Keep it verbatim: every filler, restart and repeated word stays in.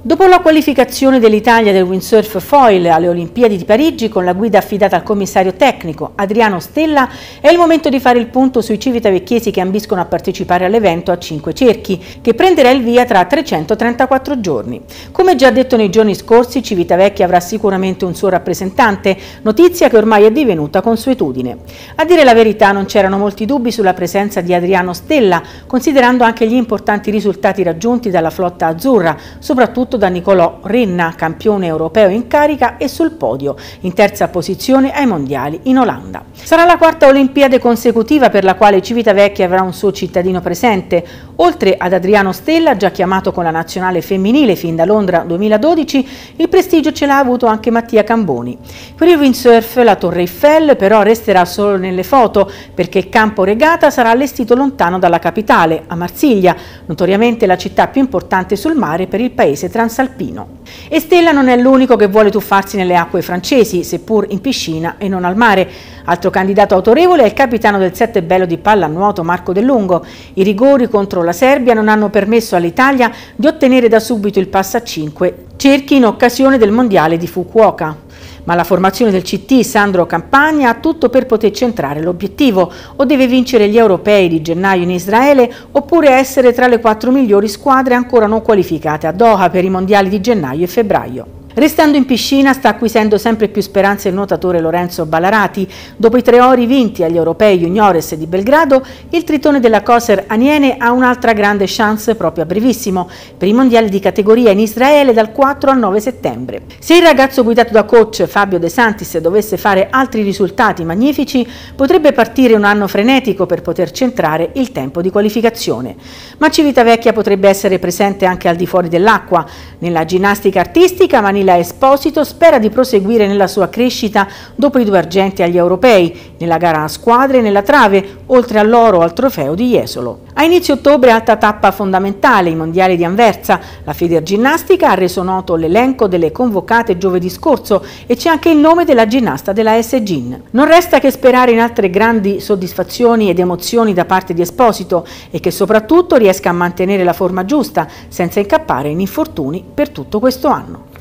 Dopo la qualificazione dell'Italia del windsurf foil alle Olimpiadi di Parigi con la guida affidata al commissario tecnico Adriano Stella, è il momento di fare il punto sui civitavecchiesi che ambiscono a partecipare all'evento a cinque cerchi, che prenderà il via tra trecentotrentaquattro giorni. Come già detto nei giorni scorsi, Civitavecchia avrà sicuramente un suo rappresentante, notizia che ormai è divenuta consuetudine. A dire la verità non c'erano molti dubbi sulla presenza di Adriano Stella, considerando anche gli importanti risultati raggiunti dalla flotta azzurra, soprattutto da Nicolò Renna, campione europeo in carica e sul podio, in terza posizione ai mondiali in Olanda. Sarà la quarta Olimpiade consecutiva per la quale Civitavecchia avrà un suo cittadino presente. Oltre ad Adriano Stella, già chiamato con la nazionale femminile fin da Londra duemiladodici, il prestigio ce l'ha avuto anche Mattia Camboni. Per il windsurf la Torre Eiffel però resterà solo nelle foto, perché il campo regata sarà allestito lontano dalla capitale, a Marsiglia, notoriamente la città più importante sul mare per il paese transalpino. E Stella non è l'unico che vuole tuffarsi nelle acque francesi, seppur in piscina e non al mare. Altro candidato autorevole è il capitano del Sette Bello di pallanuoto Marco Del Lungo. I rigori contro la Serbia non hanno permesso all'Italia di ottenere da subito il passo a cinque cerchi in occasione del mondiale di Fukuoka. Ma la formazione del C T Sandro Campagna ha tutto per poter centrare l'obiettivo: o deve vincere gli europei di gennaio in Israele oppure essere tra le quattro migliori squadre ancora non qualificate a Doha per i mondiali di gennaio e febbraio. Restando in piscina sta acquisendo sempre più speranze il nuotatore Lorenzo Ballarati. Dopo i tre ori vinti agli europei juniores di Belgrado, il tritone della Coser Aniene ha un'altra grande chance proprio a brevissimo, per i mondiali di categoria in Israele dal quattro al nove settembre. Se il ragazzo guidato da coach Fabio De Santis dovesse fare altri risultati magnifici, potrebbe partire un anno frenetico per poter centrare il tempo di qualificazione. Ma Civitavecchia potrebbe essere presente anche al di fuori dell'acqua. Nella ginnastica artistica, Manila Esposito spera di proseguire nella sua crescita dopo i due argenti agli europei, nella gara a squadre e nella trave, oltre all'oro al trofeo di Jesolo. A inizio ottobre alta tappa fondamentale, i mondiali di Anversa. La Federginnastica ha reso noto l'elenco delle convocate giovedì scorso e c'è anche il nome della ginnasta della S Gin. Non resta che sperare in altre grandi soddisfazioni ed emozioni da parte di Esposito e che soprattutto riesca a mantenere la forma giusta senza incappare in infortuni per tutto questo anno.